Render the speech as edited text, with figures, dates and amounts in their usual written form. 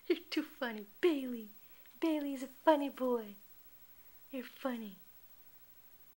You're too funny. Bailey. Bailey's a funny boy. You're funny.